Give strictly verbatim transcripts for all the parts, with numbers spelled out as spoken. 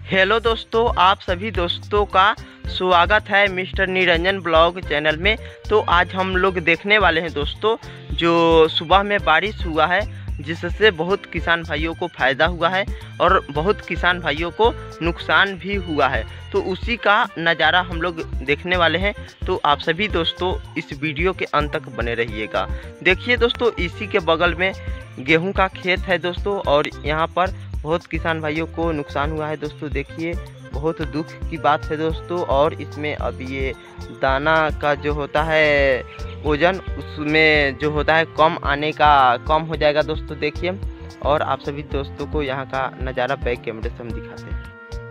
Hello दोस्तों, आप सभी दोस्तों का स्वागत है मिस्टर निरंजन ब्लॉग चैनल में। तो आज हम लोग देखने वाले हैं दोस्तों, जो सुबह में बारिश हुआ है जिससे बहुत किसान भाइयों को फ़ायदा हुआ है और बहुत किसान भाइयों को नुकसान भी हुआ है। तो उसी का नज़ारा हम लोग देखने वाले हैं। तो आप सभी दोस्तों इस वीडियो के अंत तक बने रहिएगा। देखिए दोस्तों, इसी के बगल में गेहूं का खेत है दोस्तों, और यहाँ पर बहुत किसान भाइयों को नुकसान हुआ है दोस्तों। देखिए, बहुत दुख की बात है दोस्तों। और इसमें अब ये दाना का जो होता है वजन, उसमें जो होता है कम आने का कम हो जाएगा दोस्तों। देखिए, और आप सभी दोस्तों को यहाँ का नज़ारा बैक कैमरे से हम दिखाते हैं।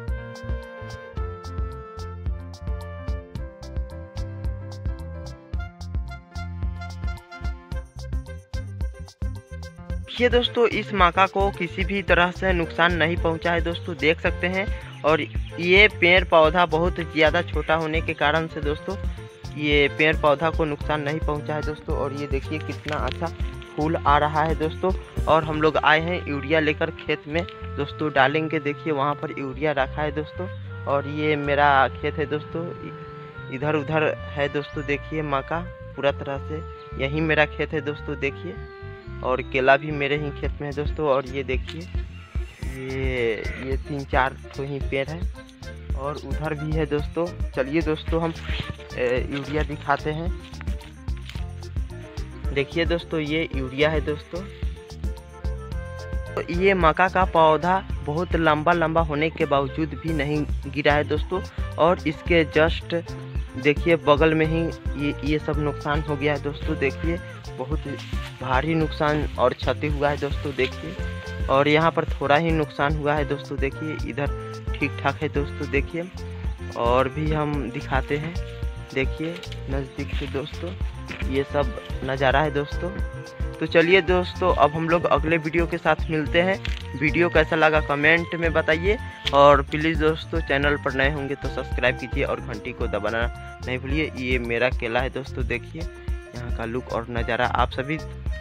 देखिए दोस्तों, इस मक्का को किसी भी तरह से नुकसान नहीं पहुंचा है दोस्तों, देख सकते हैं। और ये पेड़ पौधा बहुत ज़्यादा छोटा होने के कारण से दोस्तों ये पेड़ पौधा को नुकसान नहीं पहुंचा है दोस्तों। और ये देखिए कितना अच्छा फूल आ रहा है दोस्तों। और हम लोग आए हैं यूरिया लेकर खेत में दोस्तों, डालेंगे। देखिए वहाँ पर यूरिया रखा है दोस्तों। और ये मेरा खेत है दोस्तों, इधर उधर है दोस्तों। देखिए मक्का पूरा तरह से यही मेरा खेत है दोस्तों। देखिए, और केला भी मेरे ही खेत में है दोस्तों। और ये देखिए, ये ये तीन चार तो ही पेड़ है, और उधर भी है दोस्तों। चलिए दोस्तों, हम यूरिया दिखाते हैं। देखिए दोस्तों, ये यूरिया है दोस्तों। तो ये मक्का का पौधा बहुत लंबा लंबा होने के बावजूद भी नहीं गिरा है दोस्तों। और इसके जस्ट देखिए बगल में ही ये ये सब नुकसान हो गया है दोस्तों। देखिए, बहुत भारी नुकसान और क्षति हुआ है दोस्तों। देखिए, और यहाँ पर थोड़ा ही नुकसान हुआ है दोस्तों। देखिए, इधर ठीक ठाक है दोस्तों। देखिए, और भी हम दिखाते हैं। देखिए नज़दीक से दोस्तों, ये सब नज़ारा है दोस्तों। तो चलिए दोस्तों, अब हम लोग अगले वीडियो के साथ मिलते हैं। वीडियो कैसा लगा कमेंट में बताइए, और प्लीज़ दोस्तों चैनल पर नए होंगे तो सब्सक्राइब कीजिए और घंटी को दबाना नहीं भूलिए। ये मेरा केला है दोस्तों। देखिए यहाँ का लुक और नज़ारा आप सभी